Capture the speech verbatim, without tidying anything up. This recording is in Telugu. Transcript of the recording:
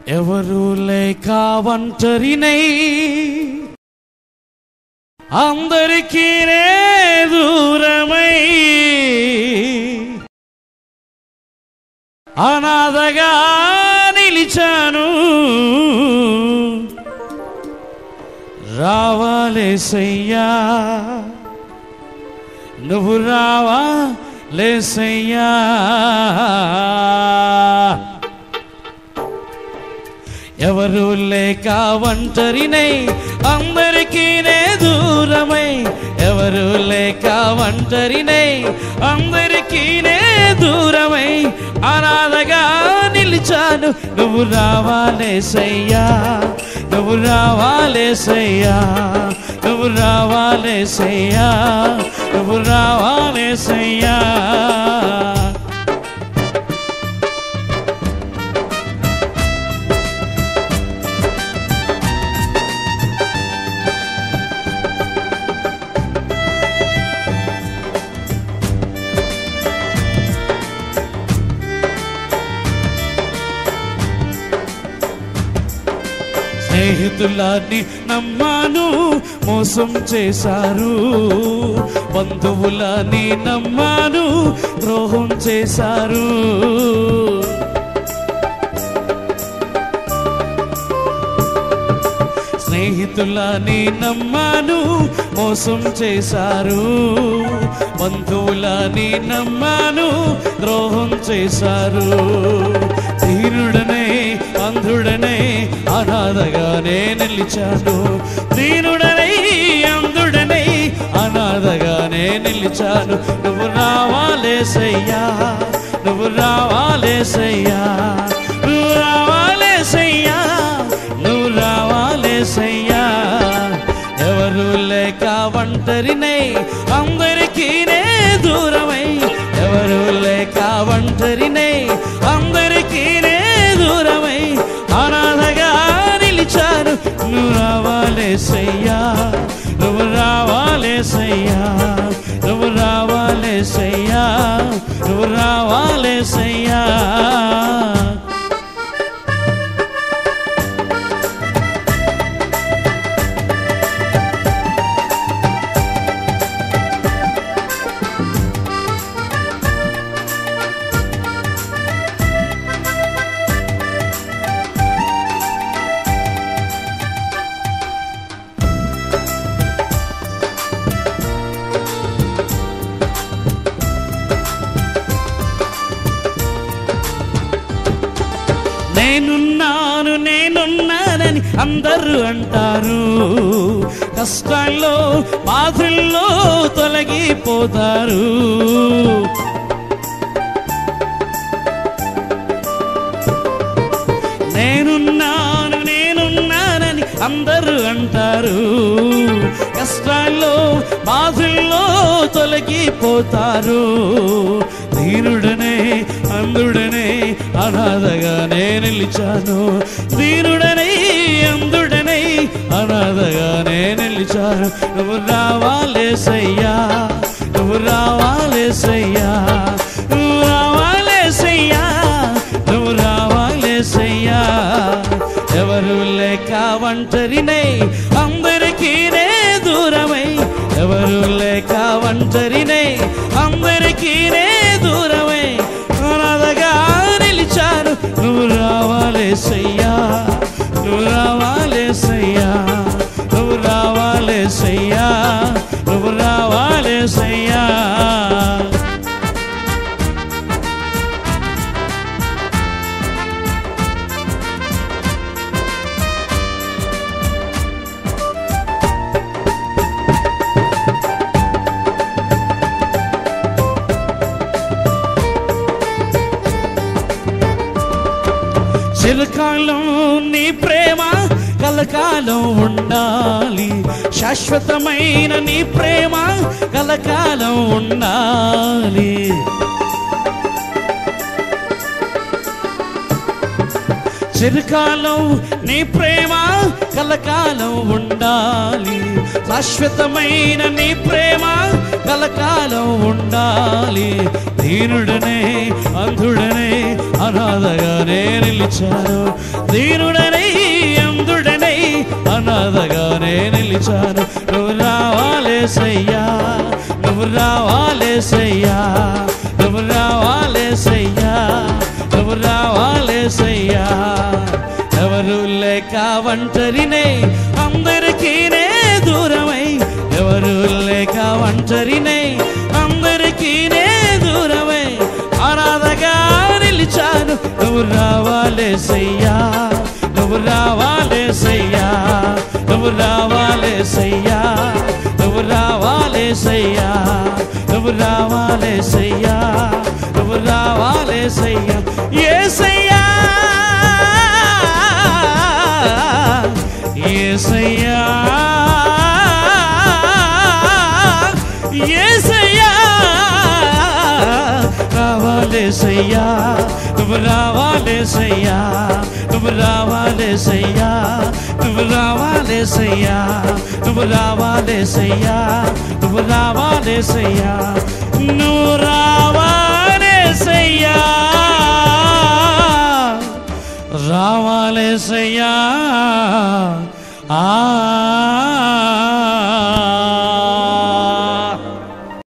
ఎవరు లేక ఒంటరినై అందరికీ దూరమై అనాథగా నిలిచాను. రావాలేసయ్యా నువ్వు రావాలేసయ్యా. ఎవరు లేక ఒంటరినై అందరికీ దూరమై, ఎవరు లేక ఒంటరినై అందరికీ దూరమై అనాథగా నిలిచాను. నువ్వు రావాలేసయ్యా నువ్వు రావాలేసయ్యా నువ్వు రావాలేసయ్యా నువ్వు రావాలేసయ్యా. స్నేహితులని నమ్మాను మోసం చేశారు, బంధువులని నమ్మాను ద్రోహం చేశారు. స్నేహితులని నమ్మాను మోసం చేశారు, బంధువులని నమ్మాను ద్రోహం చేశారు. దీనుడనే అంధుడనే అనాథగానే నిలిచాను, దీనుడనై అంధుడనై అనాథగానే నిలిచాను. నువ్వు రావాలేసయ్యా నువ్వు రావాలేసయ్యా నువ్వు రావాలేసయ్యా నువ్వు రావాలేసయ్యా. ఎవరు లేక ఒంటరినై అందరికీ దూరమై, ఎవరు లేక ఒంటరినై అందరికీ దూరమై అనాథగా నిలిచాను. నువ్వు రావాలేసయ్యా నువ్వు రావాలేసయ్యా నువ్వు రావాలేసయ్యా నువ్వు రావాలేసయ్యా. నేనున్నాను నేనున్నానని అందరూ అంటారు, కష్టాల్లో బాధల్లో తొలగిపోతారు. నేనున్నాను నేనున్నానని అందరూ అంటారు, కష్టాల్లో బాధల్లో తొలగిపోతారు. దీనుడనే అంధుడనే అనాథగానే నిలిచాను, దీనుడనై అంధుడనై అనాథగానే నిలిచాను. నువ్వు రావాలేసయ్యా నువ్వు రావాలేసయ్యా నువ్వు రావాలేసయ్యా నువ్వు రావాలేసయ్యా. ఎవరు లేక ఒంటరినై అందరికీ దూరమై, ఎవరు లేక ఒంటరినై అందరికీ దూరమై అనాథగా నిలిచాను. నువ్వు రావాలేసయ్యా నువ్వు రావాలేసయ్యా నువ్వు రావాలేసయ్యా నువ్వు రావాలేసయ్యా. చిరకాలం నీ ప్రేమ కలకాలం ఉండాలి, శాశ్వతమైన నీ ప్రేమ కలకాలం ఉండాలి. చిరకాలం నీ ప్రేమ కలకాలం ఉండాలి, శాశ్వతమైన నీ ప్రేమ కలకాలం ఉండాలి. దీనుడనే అంధుడనే అనాథగానే నిలిచాను. దీనుడనై అందుడనై అనాథగానే నిలిచాను. నువ్వు రావాలేసయ్యా, నువ్వు రావాలేసయ్యా, నువ్వు రావాలేసయ్యా, నువ్వు రావాలేసయ్యా. ఎవరు లేక ఒంటరినే అందరికీ నే దూరమై, ఎవరు లేక ఒంటరినే అందరికీ నే దూరమై అనాథగా నిలిచాను. నువ్వు రావాలేసయ్యా, నువ్వు రావాలేసయ్యా, నువ్వు రావాలేసయ్యా, నువ్వు రావాలేసయ్యా, నువ్వు రావాలేసయ్యా, నువ్వు రావాలేసయ్యా. యేసయ్యా యేసయ్యా యేసయ్యా రావాలేసయ్యా, నువ్వు రావాలేసయ్యా, నువ్వు రావాలేసయ్యా, నువ్వు రావాలేసయ్యా, నువ్వు రావాలేసయ్యా, నువ్వు రావాలేసయ్యా, నువ్వు రావాలేసయ్యా, రావాలేసయ్యా. ఆ